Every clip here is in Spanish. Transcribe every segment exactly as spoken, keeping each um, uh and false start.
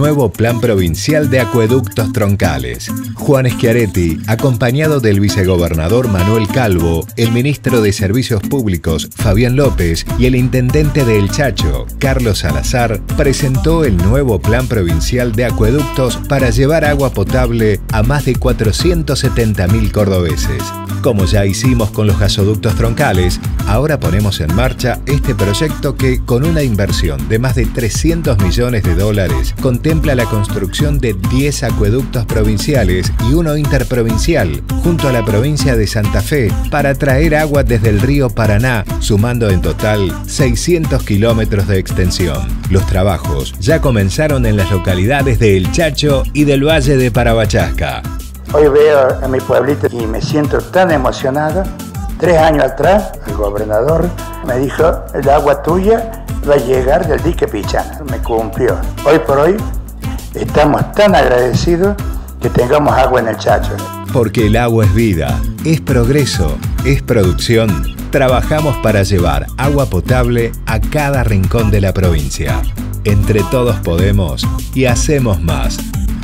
nuevo Plan Provincial de Acueductos Troncales. Juan Schiaretti, acompañado del vicegobernador Manuel Calvo, el ministro de Servicios Públicos Fabián López y el intendente de El Chacho, Carlos Salazar, presentó el nuevo Plan Provincial de Acueductos para llevar agua potable a más de cuatrocientos setenta mil cordobeses. Como ya hicimos con los gasoductos troncales, ahora ponemos en marcha este proyecto que, con una inversión de más de trescientos millones de dólares, contempla la construcción de diez acueductos provinciales y uno interprovincial, junto a la provincia de Santa Fe, para traer agua desde el río Paraná, sumando en total seiscientos kilómetros de extensión. Los trabajos ya comenzaron en las localidades de El Chacho y del Valle de Parabachasca. Hoy veo a mi pueblito y me siento tan emocionado. Tres años atrás, el gobernador me dijo, el agua tuya va a llegar del dique Pichana. Me cumplió. Hoy por hoy estamos tan agradecidos que tengamos agua en El Chacho. Porque el agua es vida, es progreso, es producción. Trabajamos para llevar agua potable a cada rincón de la provincia. Entre todos podemos y hacemos más.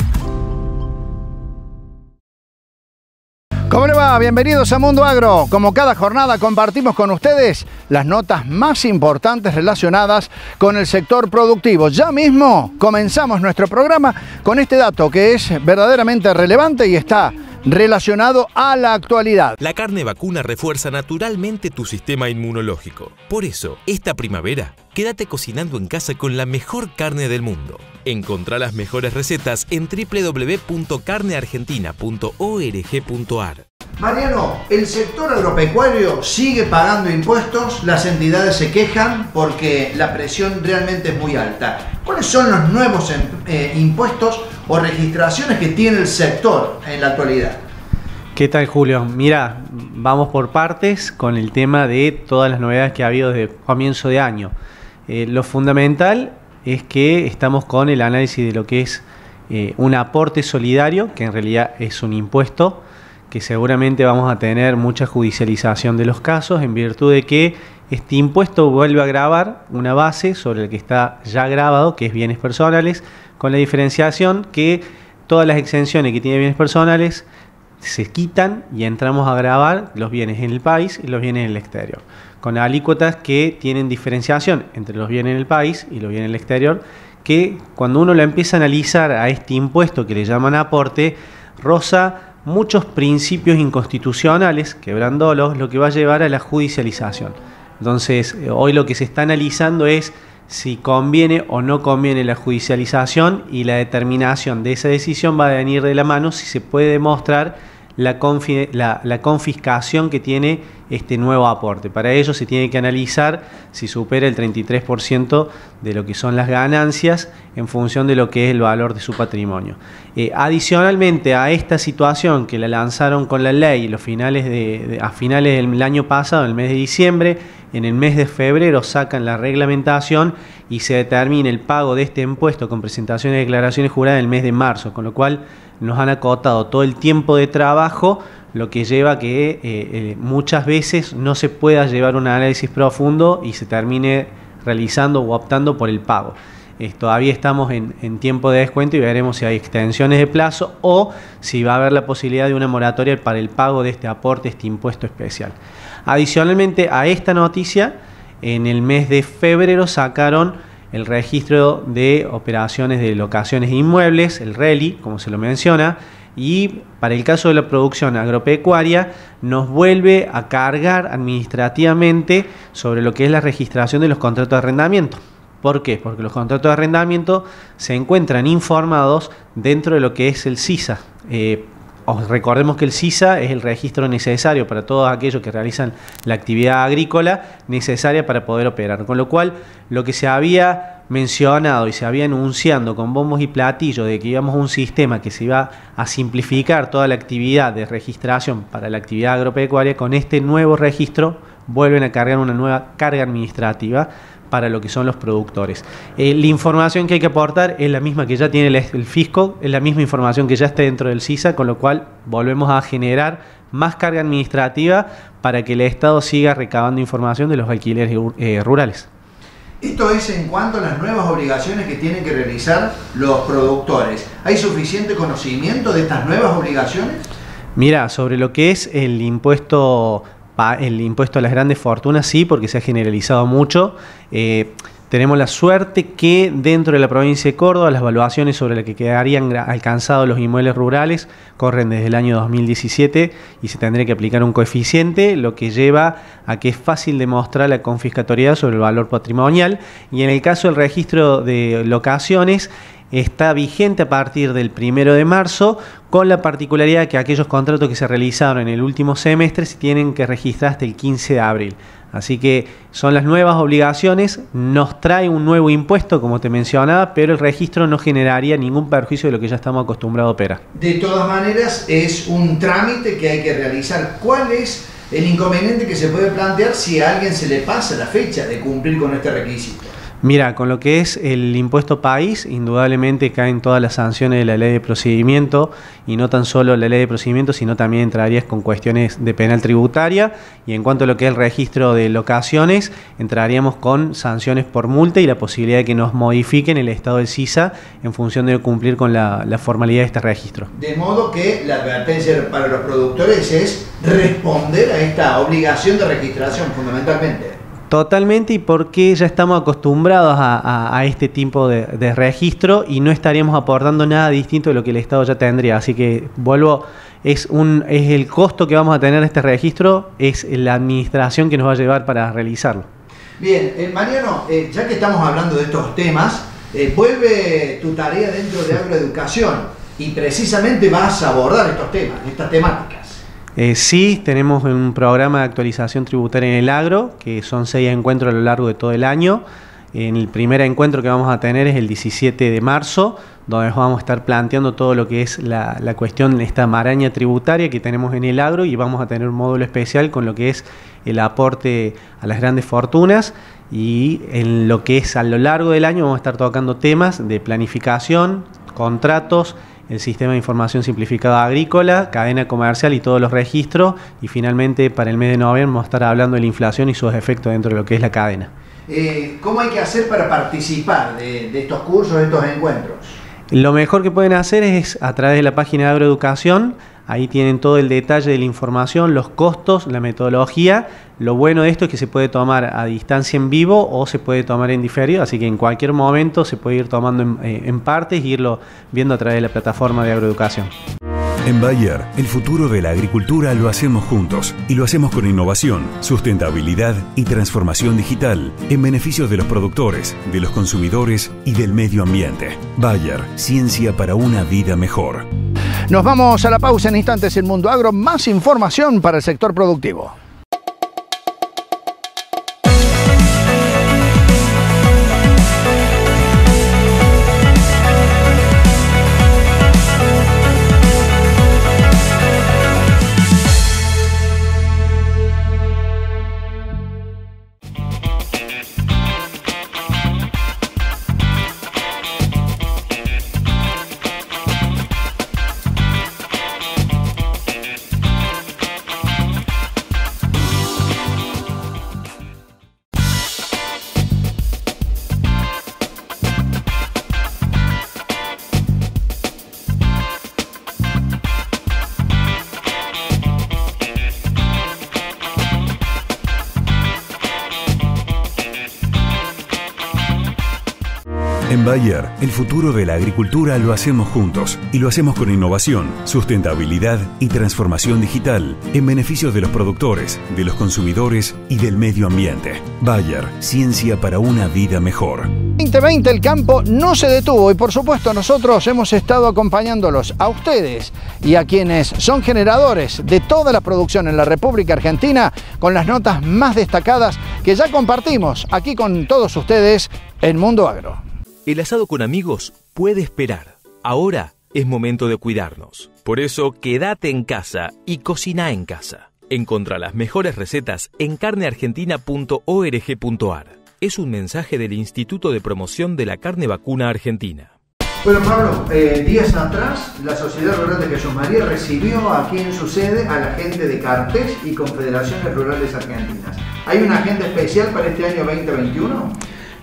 ¿Cómo le va? Bienvenidos a Mundo Agro. Como cada jornada compartimos con ustedes las notas más importantes relacionadas con el sector productivo. Ya mismo comenzamos nuestro programa con este dato que es verdaderamente relevante y está relacionado a la actualidad. La carne vacuna refuerza naturalmente tu sistema inmunológico. Por eso, esta primavera, quédate cocinando en casa con la mejor carne del mundo. Encontrá las mejores recetas en doble u doble u doble u punto carne argentina punto org punto ar. Mariano, el sector agropecuario sigue pagando impuestos, las entidades se quejan porque la presión realmente es muy alta. ¿Cuáles son los nuevos eh, impuestos o registraciones que tiene el sector en la actualidad? ¿Qué tal, Julio? Mira, vamos por partes con el tema de todas las novedades que ha habido desde comienzo de año. Eh, lo fundamental es que estamos con el análisis de lo que es eh, un aporte solidario, que en realidad es un impuesto, que seguramente vamos a tener mucha judicialización de los casos en virtud de que este impuesto vuelve a gravar una base sobre la que está ya grabado, que es bienes personales, con la diferenciación que todas las exenciones que tiene bienes personales se quitan y entramos a gravar los bienes en el país y los bienes en el exterior, con alícuotas que tienen diferenciación entre los bienes en el país y los bienes en el exterior, que cuando uno lo empieza a analizar a este impuesto que le llaman aporte, roza muchos principios inconstitucionales, quebrándolos, lo que va a llevar a la judicialización. Entonces, hoy lo que se está analizando es si conviene o no conviene la judicialización, y la determinación de esa decisión va a venir de la mano si se puede demostrar la, la, la confiscación que tiene este nuevo aporte. Para ello se tiene que analizar si supera el treinta y tres por ciento de lo que son las ganancias en función de lo que es el valor de su patrimonio. Eh, adicionalmente a esta situación que la lanzaron con la ley los finales de, de, a finales del año pasado, en el mes de diciembre, en el mes de febrero sacan la reglamentación y se determina el pago de este impuesto con presentación de declaraciones juradas en el mes de marzo, con lo cual nos han acotado todo el tiempo de trabajo, lo que lleva a que eh, eh, muchas veces no se pueda llevar un análisis profundo y se termine realizando o optando por el pago. Eh, todavía estamos en, en tiempo de descuento y veremos si hay extensiones de plazo o si va a haber la posibilidad de una moratoria para el pago de este aporte, este impuesto especial. Adicionalmente a esta noticia, en el mes de febrero sacaron el registro de operaciones de locaciones de inmuebles, el RELI, como se lo menciona, y para el caso de la producción agropecuaria nos vuelve a cargar administrativamente sobre lo que es la registración de los contratos de arrendamiento. ¿Por qué? Porque los contratos de arrendamiento se encuentran informados dentro de lo que es el SISA. Eh, Recordemos que el SISA es el registro necesario para todos aquellos que realizan la actividad agrícola necesaria para poder operar. Con lo cual, lo que se había mencionado y se había anunciando con bombos y platillos de que íbamos a un sistema que se iba a simplificar toda la actividad de registración para la actividad agropecuaria, con este nuevo registro vuelven a cargar una nueva carga administrativa para lo que son los productores. Eh, la información que hay que aportar es la misma que ya tiene el, el fisco, es la misma información que ya está dentro del SISA, con lo cual volvemos a generar más carga administrativa para que el Estado siga recabando información de los alquileres eh, rurales. Esto es en cuanto a las nuevas obligaciones que tienen que realizar los productores. ¿Hay suficiente conocimiento de estas nuevas obligaciones? Mira, sobre lo que es el impuesto, el impuesto a las grandes fortunas, sí, porque se ha generalizado mucho. Eh, Tenemos la suerte que dentro de la provincia de Córdoba las evaluaciones sobre las que quedarían alcanzados los inmuebles rurales corren desde el año dos mil diecisiete y se tendría que aplicar un coeficiente, lo que lleva a que es fácil demostrar la confiscatoriedad sobre el valor patrimonial, y en el caso del registro de locaciones está vigente a partir del primero de marzo, con la particularidad que aquellos contratos que se realizaron en el último semestre se tienen que registrar hasta el quince de abril. Así que son las nuevas obligaciones, nos trae un nuevo impuesto, como te mencionaba, pero el registro no generaría ningún perjuicio de lo que ya estamos acostumbrados a operar. De todas maneras, es un trámite que hay que realizar. ¿Cuál es el inconveniente que se puede plantear si a alguien se le pasa la fecha de cumplir con este requisito? Mira, con lo que es el impuesto país, indudablemente caen todas las sanciones de la ley de procedimiento, y no tan solo la ley de procedimiento, sino también entrarías con cuestiones de penal tributaria, y en cuanto a lo que es el registro de locaciones, entraríamos con sanciones por multa y la posibilidad de que nos modifiquen el estado del SISA en función de cumplir con la, la formalidad de este registro. De modo que la advertencia para los productores es responder a esta obligación de registración, fundamentalmente. Totalmente, y porque ya estamos acostumbrados a, a, a este tipo de, de registro y no estaríamos aportando nada distinto de lo que el Estado ya tendría. Así que vuelvo, es, un, es el costo que vamos a tener de este registro, es la administración que nos va a llevar para realizarlo. Bien, eh, Mariano, eh, ya que estamos hablando de estos temas, eh, vuelve tu tarea dentro de agroeducación y precisamente vas a abordar estos temas, estas temáticas. Eh, sí, tenemos un programa de actualización tributaria en el agro, que son seis encuentros a lo largo de todo el año. En el primer encuentro que vamos a tener es el diecisiete de marzo, donde vamos a estar planteando todo lo que es la, la cuestión de esta maraña tributaria que tenemos en el agro, y vamos a tener un módulo especial con lo que es el aporte a las grandes fortunas, y en lo que es a lo largo del año vamos a estar tocando temas de planificación, contratos, el sistema de información simplificada agrícola, cadena comercial y todos los registros, y finalmente para el mes de noviembre vamos a estar hablando de la inflación y sus efectos dentro de lo que es la cadena. Eh, ¿Cómo hay que hacer para participar de, de estos cursos, de estos encuentros? Lo mejor que pueden hacer es a través de la página de Agroeducación. Ahí tienen todo el detalle de la información, los costos, la metodología. Lo bueno de esto es que se puede tomar a distancia en vivo o se puede tomar en diferido, así que en cualquier momento se puede ir tomando en, en partes e irlo viendo a través de la plataforma de Agroeducación. En Bayer, el futuro de la agricultura lo hacemos juntos, y lo hacemos con innovación, sustentabilidad y transformación digital en beneficio de los productores, de los consumidores y del medio ambiente. Bayer, ciencia para una vida mejor. Nos vamos a la pausa en instantes en Mundo Agro. Más información para el sector productivo. En Bayer, el futuro de la agricultura lo hacemos juntos, y lo hacemos con innovación, sustentabilidad y transformación digital en beneficio de los productores, de los consumidores y del medio ambiente. Bayer, ciencia para una vida mejor. veinte veinte el campo no se detuvo, y por supuesto nosotros hemos estado acompañándolos a ustedes y a quienes son generadores de toda la producción en la República Argentina con las notas más destacadas que ya compartimos aquí con todos ustedes en Mundo Agro. El asado con amigos puede esperar. Ahora es momento de cuidarnos. Por eso, quédate en casa y cocina en casa. Encontrá las mejores recetas en carne argentina punto org punto ar. Es un mensaje del Instituto de Promoción de la Carne Vacuna Argentina. Bueno, Pablo, eh, días atrás la Sociedad Rural de Jesús María recibió aquí en su sede a la gente de Cartes y Confederaciones Rurales Argentinas. ¿Hay una agenda especial para este año veinte veintiuno?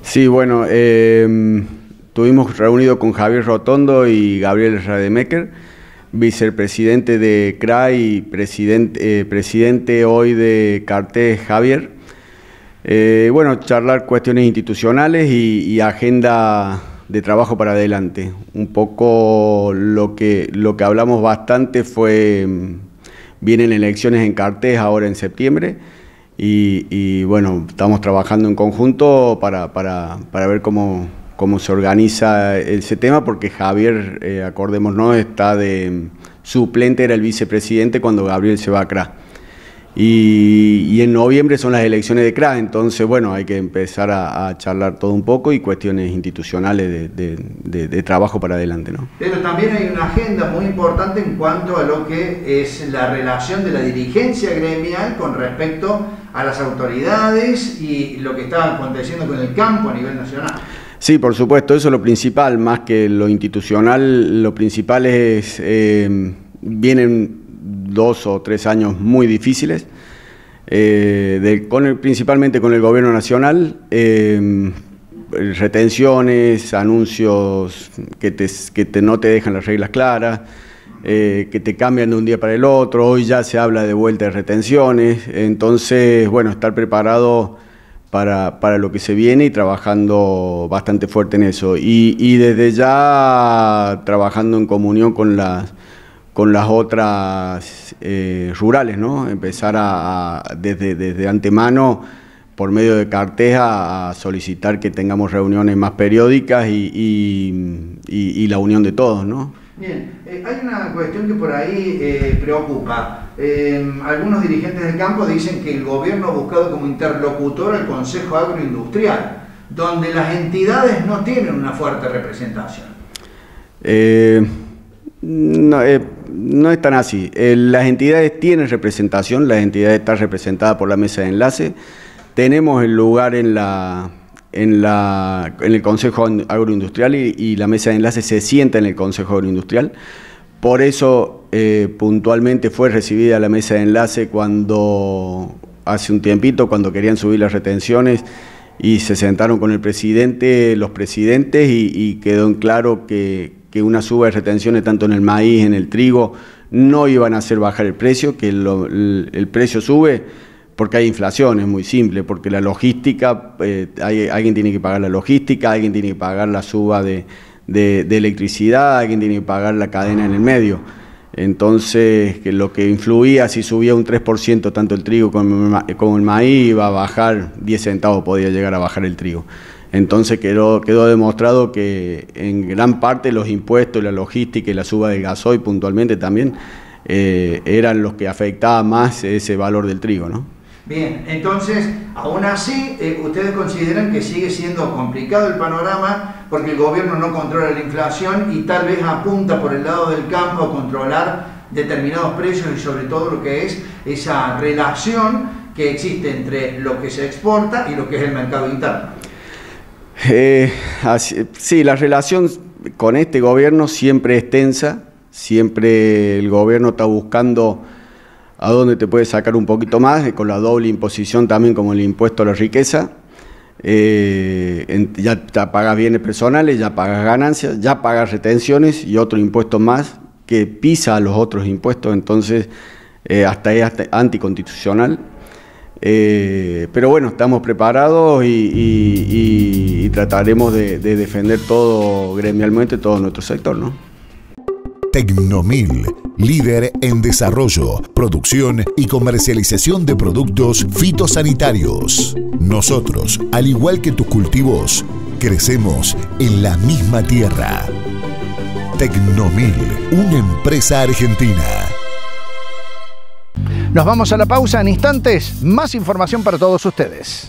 Sí, bueno, eh, estuvimos reunidos con Javier Rotondo y Gabriel Rademacher, vicepresidente de C R A y presidente, eh, presidente hoy de Cartés, Javier. Eh, bueno, charlar cuestiones institucionales y, y agenda de trabajo para adelante. Un poco lo que, lo que hablamos bastante fue, vienen elecciones en Cartés ahora en septiembre, y, y bueno, estamos trabajando en conjunto para, para, para ver cómo, cómo se organiza ese tema, porque Javier, eh, acordémonos, está de suplente, era el vicepresidente cuando Gabriel se va a C R A. Y, y en noviembre son las elecciones de C R A, entonces bueno, hay que empezar a, a charlar todo un poco y cuestiones institucionales de, de, de, de trabajo para adelante, ¿no? Pero también hay una agenda muy importante en cuanto a lo que es la relación de la dirigencia gremial con respecto a las autoridades y lo que está aconteciendo con el campo a nivel nacional. Sí, por supuesto, eso es lo principal, más que lo institucional. Lo principal es, eh, vienen dos o tres años muy difíciles, eh, de, con el, principalmente con el gobierno nacional, eh, retenciones, anuncios que, te, que te, no te dejan las reglas claras, eh, que te cambian de un día para el otro. Hoy ya se habla de vuelta de retenciones, entonces, bueno, estar preparado para, para lo que se viene y trabajando bastante fuerte en eso. Y, y desde ya trabajando en comunión con las con las otras eh, rurales, ¿no? Empezar a, a desde, desde antemano, por medio de Cartés, a, a solicitar que tengamos reuniones más periódicas y, y, y, y la unión de todos, ¿no? Bien, eh, hay una cuestión que por ahí eh, preocupa. Eh, algunos dirigentes del campo dicen que el gobierno ha buscado como interlocutor al Consejo Agroindustrial, donde las entidades no tienen una fuerte representación. Eh, no, eh, no es tan así. Eh, las entidades tienen representación, las entidades están representadas por la mesa de enlace. Tenemos el lugar en la... En, la, en el Consejo Agroindustrial y, y la mesa de enlace se sienta en el Consejo Agroindustrial. Por eso eh, puntualmente fue recibida la mesa de enlace cuando hace un tiempito, cuando querían subir las retenciones, y se sentaron con el presidente, los presidentes, y, y quedó en claro que, que una suba de retenciones tanto en el maíz, en el trigo, no iban a hacer bajar el precio, que lo, el, el precio sube porque hay inflación, es muy simple, porque la logística, eh, hay, alguien tiene que pagar la logística, alguien tiene que pagar la suba de, de, de electricidad, alguien tiene que pagar la cadena en el medio. Entonces, que lo que influía, si subía un tres por ciento tanto el trigo como, como el maíz, iba a bajar diez centavos, podía llegar a bajar el trigo. Entonces quedó, quedó demostrado que en gran parte los impuestos, la logística y la suba del gasoil puntualmente también eh, eran los que afectaban más ese valor del trigo, ¿no? Bien, entonces, aún así, eh, ¿ustedes consideran que sigue siendo complicado el panorama porque el gobierno no controla la inflación y tal vez apunta por el lado del campo a controlar determinados precios y sobre todo lo que es esa relación que existe entre lo que se exporta y lo que es el mercado interno? Eh, así, sí, la relación con este gobierno siempre es tensa, siempre el gobierno está buscando a dónde te puedes sacar un poquito más, con la doble imposición también como el impuesto a la riqueza. Eh, en, ya, ya pagas bienes personales, ya pagas ganancias, ya pagas retenciones y otro impuesto más que pisa a los otros impuestos, entonces eh, hasta es hasta anticonstitucional. Eh, pero bueno, estamos preparados y, y, y, y trataremos de, de defender todo gremialmente, todo nuestro sector, ¿no? Tecnomil, líder en desarrollo, producción y comercialización de productos fitosanitarios. Nosotros, al igual que tus cultivos, crecemos en la misma tierra. Tecnomil, una empresa argentina. Nos vamos a la pausa en instantes. Más información para todos ustedes.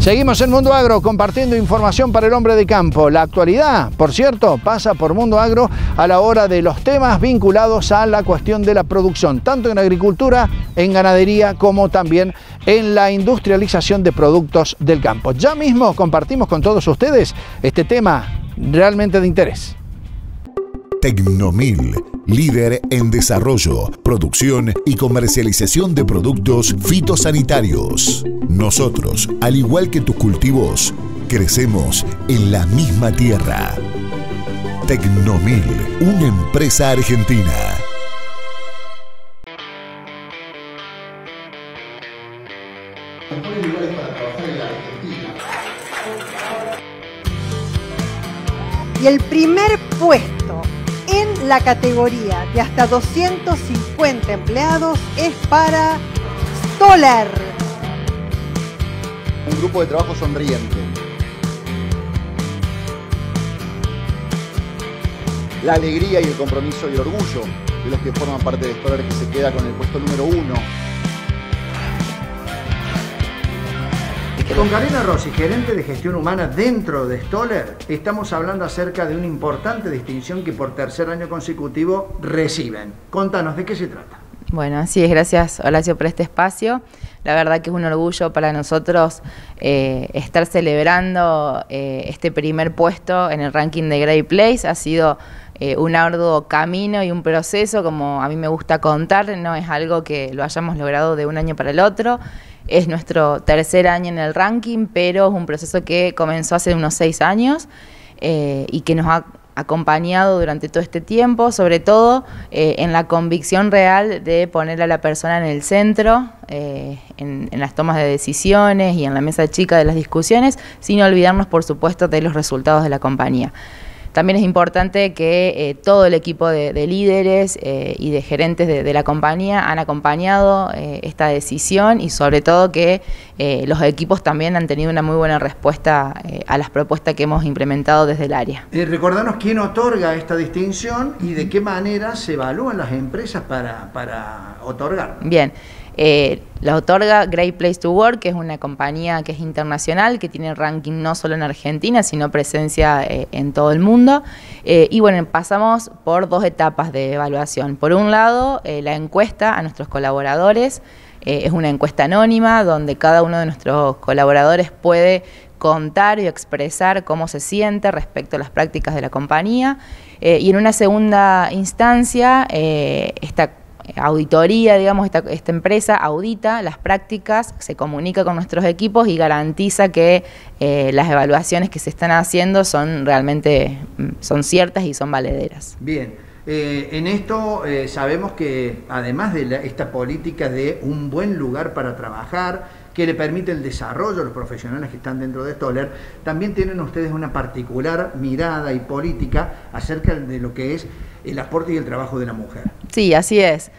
Seguimos en Mundo Agro compartiendo información para el hombre de campo. La actualidad, por cierto, pasa por Mundo Agro a la hora de los temas vinculados a la cuestión de la producción, tanto en agricultura, en ganadería, como también en la industrialización de productos del campo. Ya mismo compartimos con todos ustedes este tema realmente de interés. Tecnomil, líder en desarrollo, producción y comercialización de productos fitosanitarios. Nosotros, al igual que tus cultivos, crecemos en la misma tierra. Tecnomil, una empresa argentina. Y el primer puesto en la categoría de hasta doscientos cincuenta empleados es para Stoller. Un grupo de trabajo sonriente. La alegría y el compromiso y el orgullo de los que forman parte de Stoller, que se queda con el puesto número uno. Con Karina Rossi, gerente de gestión humana dentro de Stoller, estamos hablando acerca de una importante distinción que por tercer año consecutivo reciben. Contanos, ¿de qué se trata? Bueno, así es, gracias Horacio por este espacio. La verdad que es un orgullo para nosotros eh, estar celebrando eh, este primer puesto en el ranking de Great Place. Ha sido eh, un arduo camino y un proceso, como a mí me gusta contar, no es algo que lo hayamos logrado de un año para el otro. Es nuestro tercer año en el ranking, pero es un proceso que comenzó hace unos seis años eh, y que nos ha acompañado durante todo este tiempo, sobre todo eh, en la convicción real de poner a la persona en el centro, eh, en, en las tomas de decisiones y en la mesa chica de las discusiones, sin olvidarnos, por supuesto, de los resultados de la compañía. También es importante que eh, todo el equipo de, de líderes eh, y de gerentes de, de la compañía han acompañado eh, esta decisión y sobre todo que eh, los equipos también han tenido una muy buena respuesta eh, a las propuestas que hemos implementado desde el área. Eh, recordanos quién otorga esta distinción y de qué manera se evalúan las empresas para, para otorgar. Bien. Eh, la otorga Great Place to Work, que es una compañía que es internacional, que tiene ranking no solo en Argentina, sino presencia eh, en todo el mundo. Eh, y bueno, pasamos por dos etapas de evaluación. Por un lado, eh, la encuesta a nuestros colaboradores. Eh, es una encuesta anónima donde cada uno de nuestros colaboradores puede contar y expresar cómo se siente respecto a las prácticas de la compañía. Eh, y en una segunda instancia, eh, esta auditoría, digamos, esta, esta empresa audita las prácticas, se comunica con nuestros equipos y garantiza que eh, las evaluaciones que se están haciendo son realmente son ciertas y son valederas. Bien, eh, en esto eh, sabemos que además de la, esta política de un buen lugar para trabajar, que le permite el desarrollo a los profesionales que están dentro de Stoller, también tienen ustedes una particular mirada y política acerca de lo que es el aporte y el trabajo de la mujer. Sí, así es.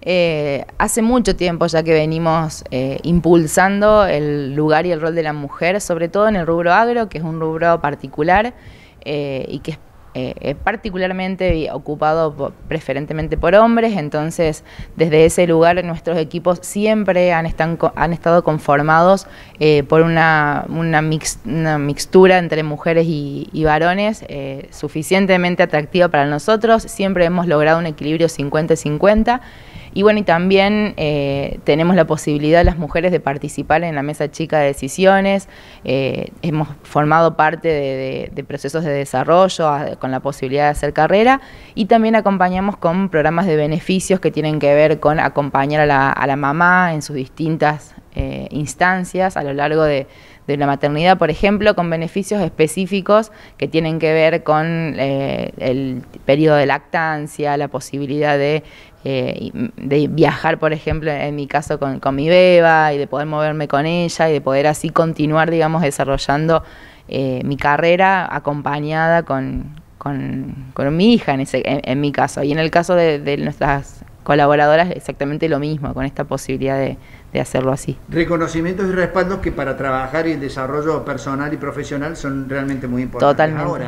Eh, hace mucho tiempo ya que venimos eh, impulsando el lugar y el rol de la mujer, sobre todo en el rubro agro, que es un rubro particular eh, y que es Eh, particularmente ocupado por, preferentemente por hombres. Entonces desde ese lugar nuestros equipos siempre han, están, han estado conformados eh, por una, una, mix, una mixtura entre mujeres y, y varones eh, suficientemente atractiva para nosotros. Siempre hemos logrado un equilibrio cincuenta cincuenta. Y bueno, y también eh, tenemos la posibilidad las mujeres de participar en la mesa chica de decisiones. Eh, hemos formado parte de, de, de procesos de desarrollo a, con la posibilidad de hacer carrera y también acompañamos con programas de beneficios que tienen que ver con acompañar a la, a la mamá en sus distintas eh, instancias a lo largo de, de la maternidad, por ejemplo, con beneficios específicos que tienen que ver con eh, el periodo de lactancia, la posibilidad de Eh, de viajar, por ejemplo, en mi caso con, con mi beba y de poder moverme con ella y de poder así continuar, digamos, desarrollando eh, mi carrera acompañada con, con, con mi hija en, ese, en, en mi caso. Y en el caso de, de nuestras colaboradoras exactamente lo mismo, con esta posibilidad de, de hacerlo así. Reconocimientos y respaldos que para trabajar y el desarrollo personal y profesional son realmente muy importantes. Totalmente. Ahora,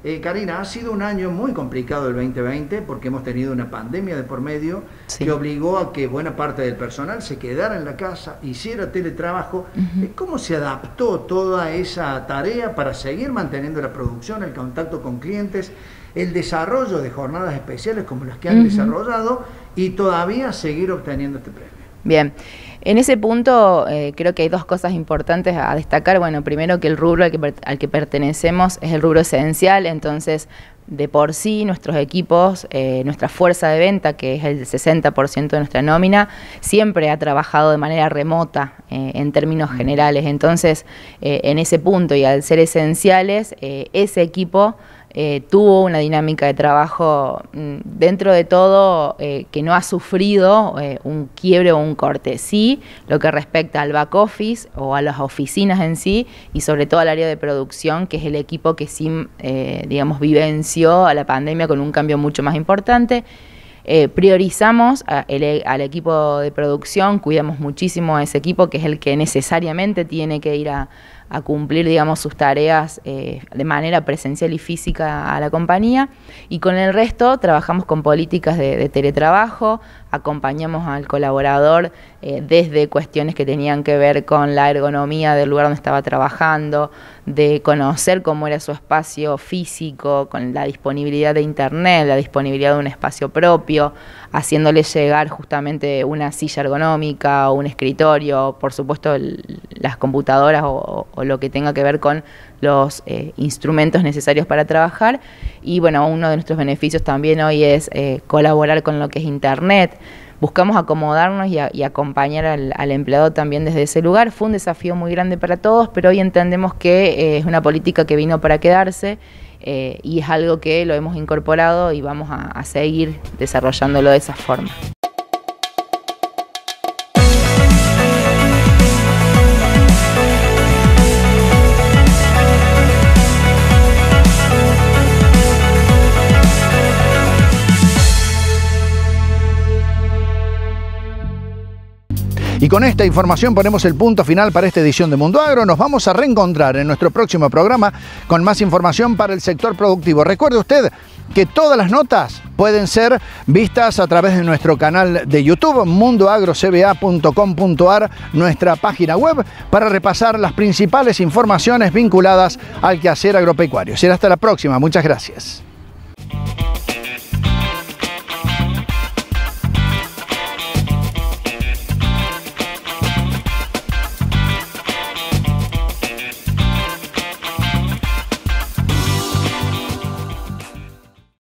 Eh, Karina, ha sido un año muy complicado el veinte veinte porque hemos tenido una pandemia de por medio sí. que obligó a que buena parte del personal se quedara en la casa, hiciera teletrabajo. Uh-huh. ¿Cómo se adaptó toda esa tarea para seguir manteniendo la producción, el contacto con clientes, el desarrollo de jornadas especiales como las que han uh-huh. desarrollado y todavía seguir obteniendo este premio? Bien. En ese punto eh, creo que hay dos cosas importantes a destacar. Bueno, primero que el rubro al que, al que pertenecemos es el rubro esencial, entonces de por sí nuestros equipos, eh, nuestra fuerza de venta, que es el sesenta por ciento de nuestra nómina, siempre ha trabajado de manera remota eh, en términos generales. Entonces, eh, en ese punto y al ser esenciales, eh, ese equipo Eh, tuvo una dinámica de trabajo mm, dentro de todo eh, que no ha sufrido eh, un quiebre o un corte. Sí, lo que respecta al back office o a las oficinas en sí y sobre todo al área de producción, que es el equipo que sí, eh, digamos, vivenció a la pandemia con un cambio mucho más importante. Eh, priorizamos a el, al equipo de producción, cuidamos muchísimo a ese equipo que es el que necesariamente tiene que ir a a cumplir, digamos, sus tareas eh, de manera presencial y física a la compañía, y con el resto trabajamos con políticas de, de teletrabajo, acompañamos al colaborador eh, desde cuestiones que tenían que ver con la ergonomía del lugar donde estaba trabajando, de conocer cómo era su espacio físico, con la disponibilidad de internet, la disponibilidad de un espacio propio, haciéndole llegar justamente una silla ergonómica o un escritorio, por supuesto el, las computadoras o, o lo que tenga que ver con los eh, instrumentos necesarios para trabajar. Y bueno, uno de nuestros beneficios también hoy es eh, colaborar con lo que es internet. Buscamos acomodarnos y, a, y acompañar al, al empleado también desde ese lugar. Fue un desafío muy grande para todos, pero hoy entendemos que eh, es una política que vino para quedarse eh, y es algo que lo hemos incorporado y vamos a, a seguir desarrollándolo de esa forma. Y con esta información ponemos el punto final para esta edición de Mundo Agro. Nos vamos a reencontrar en nuestro próximo programa con más información para el sector productivo. Recuerde usted que todas las notas pueden ser vistas a través de nuestro canal de YouTube, mundo agro c b a punto com punto a r, nuestra página web, para repasar las principales informaciones vinculadas al quehacer agropecuario. Será hasta la próxima. Muchas gracias.